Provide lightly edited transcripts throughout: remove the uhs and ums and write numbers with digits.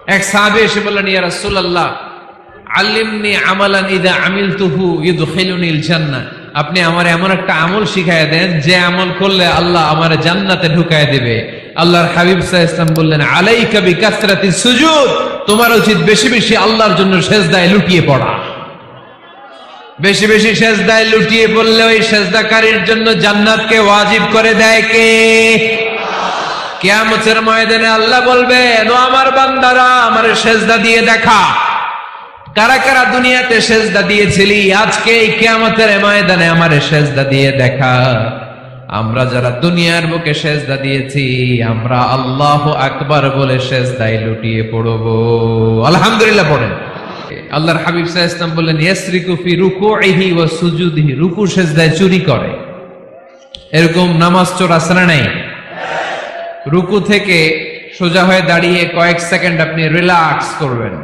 এক সাহাবী এসে বললেন, ইয়া রাসূলুল্লাহ আল্লিমনি আমালান ইযা আমিলতুহু ইউদখিলুনিল জান্নাহ। আপনি আমার এমন একটা আমল শিখায় দেন যে আমল করলে আল্লাহ আমার জান্নাতে ঢুকায় দেবে। আল্লাহর হাবিব সাল্লাল্লাহু আলাইহি ওয়াসাল্লাম বললেন, আলাইকা বিকাসরাতিস সুজুদ, তোমার উচিত বেশি বেশি আল্লাহর জন্য সিজদায় লুটিয়ে পড়া। বেশি বেশি সিজদায় লুটিয়ে পড়লে ওই সিজদাকারীর জন্য জান্নাতকে ওয়াজিব করে দেয় কে? কিয়ামতের ময়দানে আল্লাহ বলবেন, ও আমার বান্দারা, আমারে সিজদা দিয়ে দেখা। কারা কারা দুনিয়াতে সিজদা দিয়েছিলি, আজকে এই কিয়ামতের ময়দানে আমারে সিজদা দিয়ে দেখা। আমরা যারা দুনিয়ার বুকে সিজদা দিয়েছি, আমরা আল্লাহু আকবার বলে সিজদায় লুটিয়ে পড়ব। আলহামদুলিল্লাহ পড়েন। আল্লাহর হাবিব সাল্লাল্লাহু আলাইহি ওয়াসাল্লাম বললেন, ইয়াসরিকু ফি রুকুইহি ওয়া সুজুদিহি, রুকু সিজদায় চুরি করে। এরকম নামাজ চোর আছে না নাই? রুকু থেকে সোজা হয়ে দাঁড়িয়ে কয়েক সেকেন্ড আপনি রিল্যাক্স করবেন।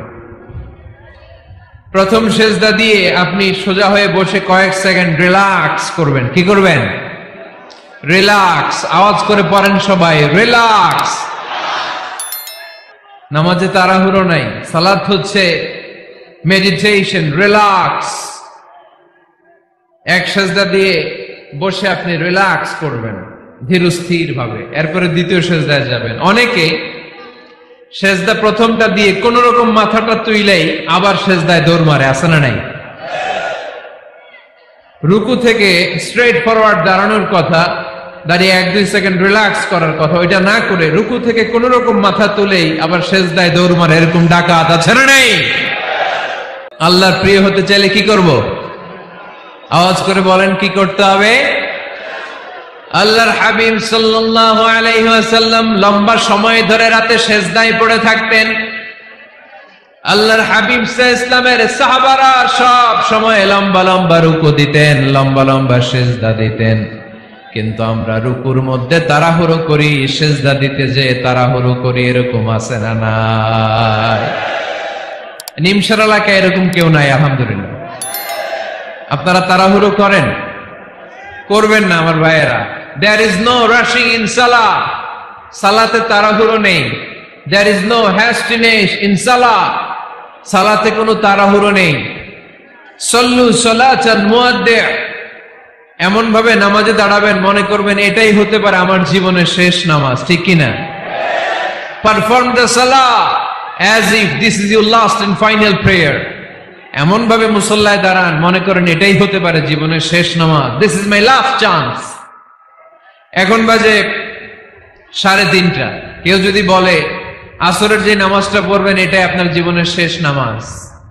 প্রথম সিজদা দিয়ে আপনি সোজা হয়ে বসে কয়েক সেকেন্ড রিল্যাক্স করবেন। কি করবেন? রিল্যাক্স। আওয়াজ করে পড়েন সবাই, রিল্যাক্স। নামাজে তাড়াহুড়ো নাই, সালাত হচ্ছে মেডিটেশন, রিল্যাক্স। এক সিজদা দিয়ে বসে আপনি রিল্যাক্স করবেন ধীরস্থির ভাবে, এরপরে দ্বিতীয় সিজদায় যাবেন। অনেকে সিজদা প্রথমটা দিয়ে কোন রকম মাথাটা তুইলেই আবার সিজদায় দৌড় মারে, আছে না নাই? রুকু থেকে স্ট্রেট ফরওয়ার্ড দাঁড়ানোর কথা, দাঁড়িয়ে 1-2 সেকেন্ড রিল্যাক্স করার কথা, ওইটা না করে রুকু থেকে কোন রকম মাথা তুলেই আবার সিজদায় দৌড় মারে, এরকম ডাকাত আছে না নাই? আল্লাহর প্রিয় হতে চাইলে কি করব? আওয়াজ করে বলেন, কি করতে হবে? আল্লাহর হাবিব সাল্লাল্লাহু আলাইহি ওয়াসাল্লাম লম্বা সময় ধরে রাতে সিজদায় পড়ে থাকতেন। আল্লাহর হাবিব সাল্লাল্লাহু আলাইহি ওয়াসাল্লামের সাহাবারা সব সময় লম্বা লম্বা রুকু দিতেন, লম্বা লম্বা সিজদা দিতেন। কিন্তু আমরা রুকুর মধ্যে তাড়াহুড়ো করি, সিজদা দিতে যে তাড়াহুড়ো করি, এরকম আছে না নাই? নিমসার এলাকায় এরকম কেউ নাই আলহামদুলিল্লাহ। আপনারা তাড়াহুড়ো করেন? করবেন না আমার ভাইয়েরা। There is no rushing in salah. সালাতে তাড়াহুড়ো নেই। There is no hastiness in salah. সালাতে কোনো তাড়াহুড়ো নেই। সল্লু সালাতান মুআদ্দি', এমন ভাবে নামাজে দাঁড়াবেন মনে করবেন এটাই হতে পারে আমার জীবনের শেষ নামাজ, ঠিক কি না? Perform the salah as if this is your last and final prayer. এমন ভাবে মুসল্লায় দাঁড়ান মনে করেন এটাই হতে পারে জীবনের শেষ নামাজ। This is my last chance. এখন বাজে 3:30। কেউ যদি বলে আসরের যে নামাজটা পড়বেন এটাই আপনার জীবনের শেষ নামাজ,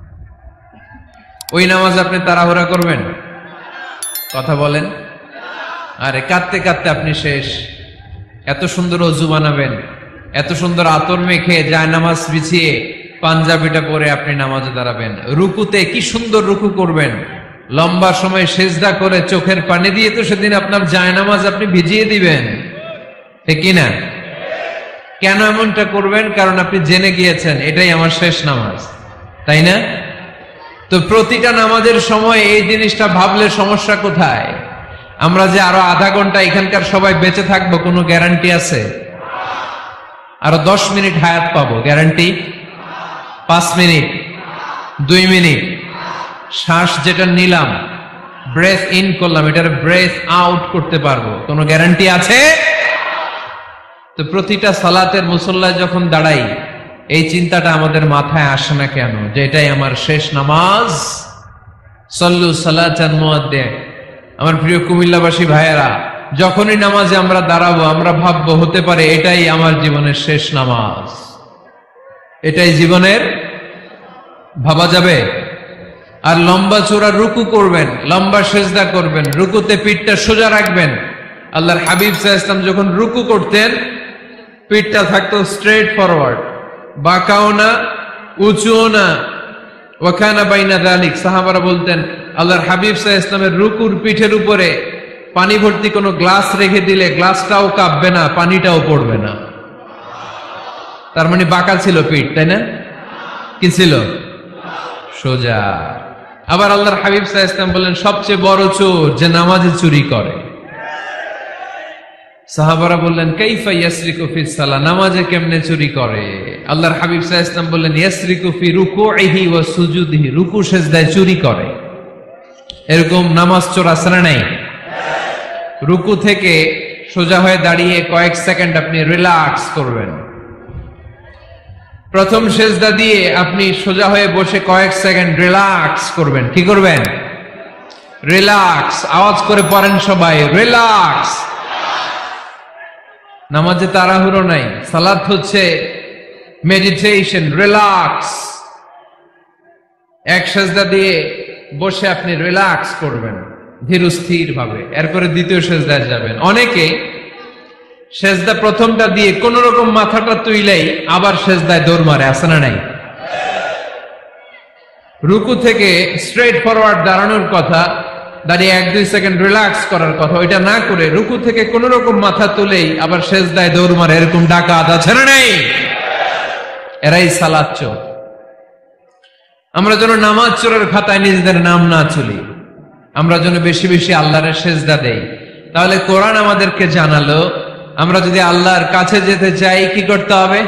ওই নামাজ আপনি তাড়াহুড়া করবেন? কথা বলেন। আরে কাঁদতে কাঁদতে আপনি শেষ। এত সুন্দর ওযু বানাবেন, এত সুন্দর আতর মেখে যায় নামাজ বিছিয়ে পাঞ্জাবিটা পরে আপনি নামাজে দাঁড়াবেন। রুকুতে কি সুন্দর রুকু করবেন, লম্বা সময় সিজদা করে চোখের পানি দিয়ে তো সেদিন আপনার জায়নামাজ আপনি ভিজিয়ে দিবেন, ঠিক কি না? কেন এমনটা করবেন? কারণ আপনি জেনে গিয়েছেন এটাই আমার শেষ নামাজ, তাই না? তো প্রতিটা নামাজের সময় এই জিনিসটা ভাবলে সমস্যা কোথায়? আমরা যে আরো আধা ঘন্টা এখানকার সবাই বেঁচে থাকবো কোনো গ্যারান্টি আছে? আরো 10 মিনিট হায়াত পাবো, গ্যারান্টি? 5 মিনিট, 2 মিনিট, শ্বাস যেটা নিলাম, ব্রেথ ইন করলাম, এটার ব্রেথ আউট করতে পারবো, কোনো গ্যারান্টি আছে? তো প্রতিটা সালাতের মুসল্লায় যখন দাঁড়াই এই চিন্তাটা আমাদের মাথায় আসে না কেন যে এটাই আমার শেষ নামাজ? সল্লু সালাতান মুআদ্দি'। আমার প্রিয় কুমিল্লাবাসী ভাইয়েরা, যখনই নামাজে আমরা দাঁড়াবো আমরা ভাববো হতে পারে এটাই আমার জীবনের শেষ নামাজ। এটাই জীবনের, ভাবা যাবে? আর লম্বা চূড়া রুকু করবেন, লম্বা সিজদা করবেন, রুকুতে পিঠটা সোজা রাখবেন। আল্লাহর হাবিব সাল্লাল্লাহু আলাইহি ওয়াসাল্লাম যখন রুকু করতেন পিঠটা থাকতো স্ট্রেট ফরওয়ার্ড, বাঁকাও না উঁচুও না, ওয়া কানা বাইনা যালিক। সাহাবারা বলতেন আল্লাহর হাবিব সাল্লাল্লাহু আলাইহি ওয়াসাল্লামের রুকুর পিঠের উপরে পানি ভর্তি কোনো গ্লাস রেখে দিলে গ্লাসটাও কাঁপবে না, পানিটাও পড়বে না। তার মানে বাঁকা ছিল পিঠ, তাই না? কি ছিল? সোজা। আবার আল্লাহর হাবিব সাল্লাল্লাহু আলাইহি ওয়াসাল্লাম বলেন সবচেয়ে বড় চোর যে নামাজে চুরি করে। সাহাবারা বললেন কাইফা ইয়াসরিকু ফিস সালাহ, নামাজে কেমনে চুরি করে? আল্লাহর হাবিব সাল্লাল্লাহু আলাইহি ওয়াসাল্লাম বললেন ইয়াসরিকু ফি রুকুইহি ওয়া সুজুদিহি, রুকু সিজদায় চুরি করে। এরকম নামাজ চোর আছে না নাই? রুকু থেকে সোজা হয়ে দাঁড়িয়ে কয়েক সেকেন্ড আপনি রিল্যাক্স করবেন। প্রথম সিজদা দিয়ে আপনি সোজা হয়ে বসে কয়েক সেকেন্ড রিল্যাক্স করবেন। কি করবেন? রিল্যাক্স। আওয়াজ করে পড়েন সবাই, রিল্যাক্স। নামাজে তাড়াহুড়ো নাই, সালাত হচ্ছে মেডিটেশন, রিল্যাক্স। এক সিজদা দিয়ে বসে আপনি রিল্যাক্স করবেন ধীরস্থির ভাবে, এরপরে দ্বিতীয় সিজদায় যাবেন। অনেকে সিজদা প্রথমটা দিয়ে কোন রকম মাথাটা তুইলেই আবার সিজদায় দৌড় মারে, আছে না নাই? রুকু থেকে স্ট্রেট ফরওয়ার্ড দাঁড়ানোর কথা, দাঁড়িয়ে 1-2 সেকেন্ড রিল্যাক্স করার কথা, ওইটা না করে রুকু থেকে কোন রকম মাথা তুলেই আবার সিজদায় দৌড় মারে, এরকম ডাকাত আছে না নাই? এরাই সালাত চোর। আমরা যেন নামাজ চোরের খাতায় নিজেদের নাম না চলি, আমরা যেন বেশি বেশি আল্লাহর সিজদা দেই। তাহলে কোরআন আমাদেরকে জানালো আমরা যদি আল্লাহর কাছে যেতে চাই কি করতে হবে?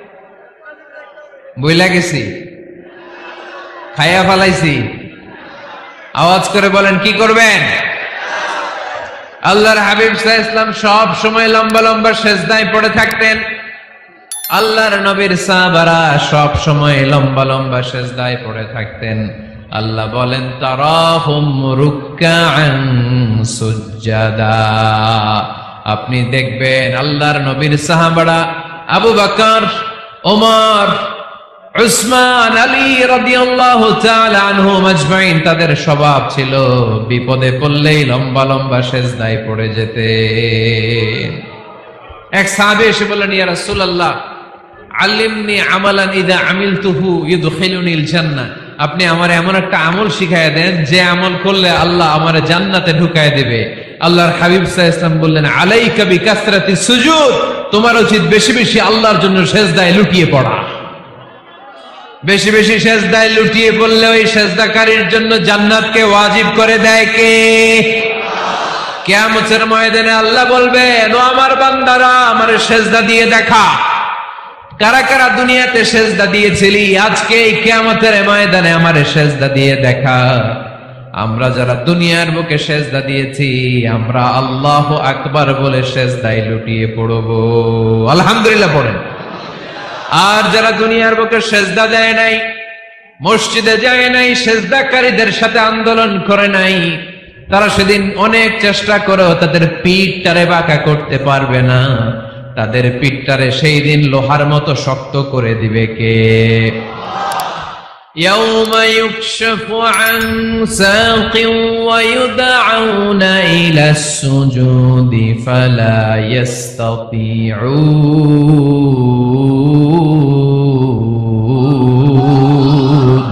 বইলা গেছি, খাইয়া ফালাইছি, আওয়াজ করে বলেন কি করবেন? আল্লাহর হাবিব সাল্লাল্লাহু আলাইহি ওয়াসাল্লাম সব সময় লম্বা লম্বা সিজদায় পড়ে থাকতেন। আল্লাহর নবীর সাহাবারা সব সময় লম্বা লম্বা সিজদায় পড়ে থাকতেন। আল্লাহ বলেন তারাহুম রুকআন সুজদা, আপনি দেখবেন আল্লাহর নবীর সাহাবারা আবু বকর, ওমর, উসমান, আলী রাদিয়াল্লাহু তাআলা আনহুম আজমাইন, তাদের স্বভাব ছিল বিপদে পড়লেই লম্বা লম্বা সিজদায় পড়ে যেতেন। এক সাহাবী এসে বললেন ইয়া রাসূলুল্লাহ আল্লিমনি আমালান ইযা আমিলতুহু ইউদখিলুনিল জান্নাহ, আপনি আমার এমন একটা আমল শিখায়া দেন যে আমল করলে আল্লাহ আমারে জান্নাতে ঢুকায় দেবে। আল্লাহর হাবিব সাল্লাল্লাহু আলাইহি ওয়াসাল্লাম বললেন আলাইকা বিকাসরাতিস সুজুদ, তোমার উচিত বেশি বেশি আল্লাহর জন্য সিজদায় লুটিয়ে পড়া। বেশি বেশি সিজদায় লুটিয়ে পড়লে ওই সিজদাকারীর জন্য জান্নাতকে ওয়াজিব করে দেয় কে? কিয়ামতের ময়দানে আল্লাহ বলবেন ও আমার বান্দারা আমারে সিজদা দিয়ে দেখা, কারা কারা দুনিয়াতে সিজদা দিয়েছিলি, আজকে এই কিয়ামতের ময়দানে আমারে সিজদা দিয়ে দেখা। আমরা যারা দুনিয়ার বুকে সিজদা দিয়েছি আমরা আল্লাহু আকবার বলে সিজদায় লুটিয়ে পড়ব, আলহামদুলিল্লাহ পড়েন। আর যারা দুনিয়ার বুকে সিজদা দেয় নাই, মসজিদে যায় নাই, সিজদাকারীদের সাথে আন্দোলন করে নাই, তারা সেদিন অনেক চেষ্টা করেও তাদের পিঠটারে বাঁকা করতে পারবে না। তাদের পিঠটারে সেই দিন লোহার মতো শক্ত করে দিবে কে? ইয়াউমা ইউকশাফু আন সাকিন ওয়া ইউদআউনা ইলাস সুজুদি ফালা ইস্তাতিউন।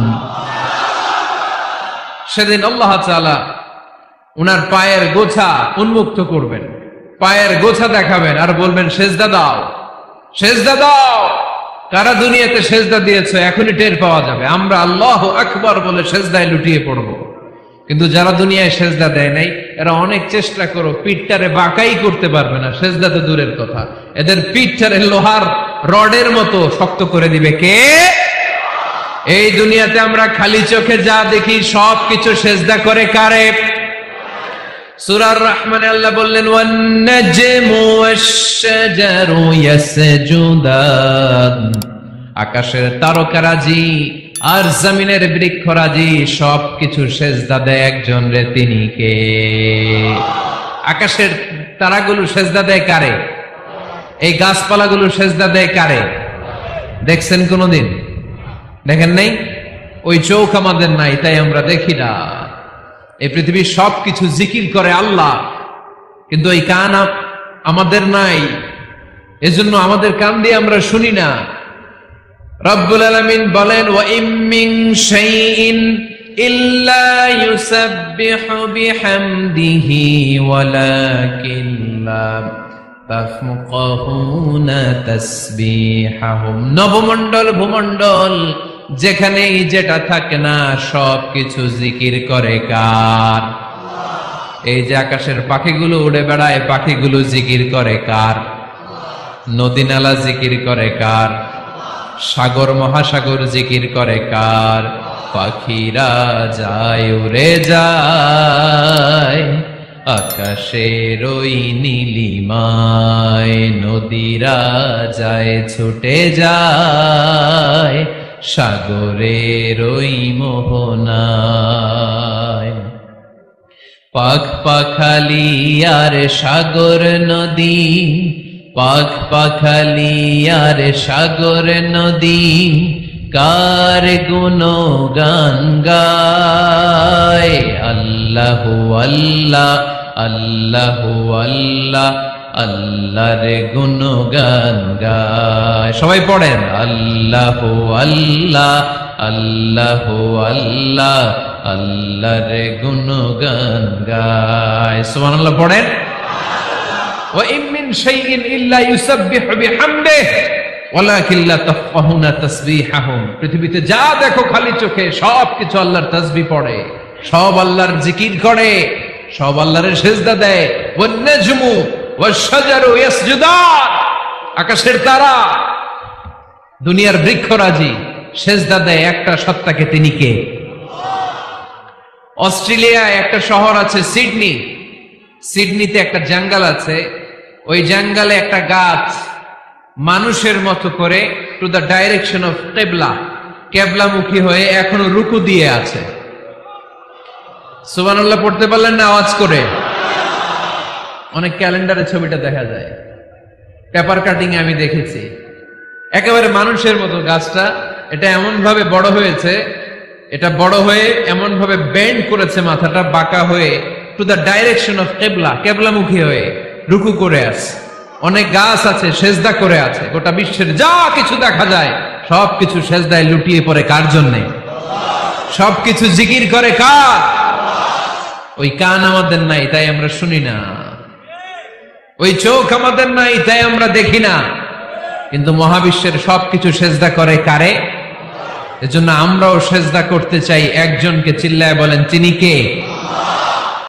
সেদিন আল্লাহ তাআলা উনার পায়ের গোছা উন্মুক্ত করবেন, পায়ের গোছা দেখাবেন আর বলবেন সিজদা দাও, সিজদা দাও। কারা দুনিয়াতে সিজদা দিয়েছে এখনই টের পাওয়া যাবে। আমরা আল্লাহু আকবার বলে সিজদায় লুটিয়ে পড়ব, কিন্তু যারা দুনিয়ায় সিজদা দেয় নাই এরা অনেক চেষ্টা করো পিঠটারে বাঁকাই করতে পারবে না, সিজদা তো দূরের কথা, এদের পিঠটারে লোহার রডের মতো শক্ত করে দিবে কে? এই দুনিয়াতে আমরা খালি চোখে যা দেখি সব কিছু সিজদা করে কারে? সূরার রহমানে আল্লাহ বললেন ওয়ান নাজমু ওয়াশ-শাজারু ইয়াসজুদান, আকাশের তারকারাজি আর জমিনের বৃক্ষরাজি সবকিছু সিজদা দেয় একজন রে, তিনি কে? আকাশের তারাগুলো সিজদা দেয় কারে? এই গাছপালাগুলো সিজদা দেয় কারে? দেখছেন কোনদিন? দেখেন নাই? ওই চোখ আমাদের নাই তাই আমরা দেখি না। এই পৃথিবীর সবকিছু জিকির করে আল্লাহ, কিন্তু এই কান আমাদের নাই, এজন্য আমাদের কান দিয়ে আমরা শুনি না। রব্বুল আলামিন বলেন ওয়া ইম মিন শাইইন ইল্লা ইউসাব্বিহু বিহামদিহি ওয়ালাকিন লা তাফকাহুনা তাসবিহাহুম। নবমণ্ডল ভূমণ্ডল যেখানেই যেটা থাকে না সবকিছু জিকির করে কার? এই যে আকাশের পাখিগুলো উড়ে বেড়ায়, পাখিগুলো জিকির করে কার? নদী নালা জিকির করে কার? সাগর মহাসাগর জিকির করে কার? পাখিরা যায় উড়ে যায় আকাশের ওই নীলিমায়, নদীরা যায় ছুটে যায় সাগরের ওই মোহনায়। পাখ পাখালি আর সাগর নদী, পাখ পাখালি আর সাগর নদী, কার গুণগান গায়? আল্লাহু আল্লাহ, আল্লাহু আল্লাহ, আল্লাহর গুণগান গায়। সবাই পড়েন আল্লাহু আল্লাহ, আল্লাহু আল্লাহ, আল্লাহর গুণগান গায়। সুবহানাল্লাহ পড়েন। ওয়া ইন মিন শাইইন ইল্লা ইউসাব্বিহু বিহামদিহি ওয়ালাকিন লা তাফকাহুনা তাসবিহাহুম। পৃথিবীতে যা দেখো খালি চোখে সব কিছু আল্লাহর তাসবিহ পড়ে, সব আল্লাহর জিকির করে, সব আল্লাহর সিজদা দেয়। ওয়ান নাজমু ওয়াশ শাজারু ইয়াসজুদান, আকাশের তারা, দুনিয়ার বৃক্ষরাজি সিজদা দেয় একটা সত্তাকে, তিনি কে? অস্ট্রেলিয়ায় একটা শহর আছে সিডনি, সিডনিতে একটা জঙ্গল আছে, ওই জঙ্গলে একটা গাছ মানুষের মতো করে টু দ্য ডাইরেকশন অফ কেবলা, কেবলামুখী হয়ে এখনো রুকু দিয়ে আছে। সুবহানাল্লাহ পড়তে পারলেন না আওয়াজ করে? অনেক ক্যালেন্ডারে ছবিটা দেখা যায়, পেপার কাটিং আমি দেখেছি। একেবারে মানুষের মতো গাছটা, এটা এমন ভাবে বড় হয়েছে, এটা বড় হয়ে এমন ভাবে বেন্ড করেছে, মাথাটা বাঁকা হয়ে টু দ্য ডাইরেকশন অফ কেবলা, কেবলামুখী হয়ে রুকু করে আছে। অনেক গাছ আছে সেজদা করে আছে। গোটা বিশ্বের যা কিছু দেখা যায় সবকিছু সেজদায় লুটিয়ে পড়ে কার জন্যে? সবকিছু জিকির করে কার? ওই কান আমাদের নাই তাই আমরা শুনি না, ওই চোখ আমাদের নাই তাই আমরা দেখি না, কিন্তু মহাবিশ্বের সবকিছু সেজদা করে কারে? এজন্য আমরাও সেজদা করতে চাই একজনকে। চিল্লায় বলেন তিনি কে?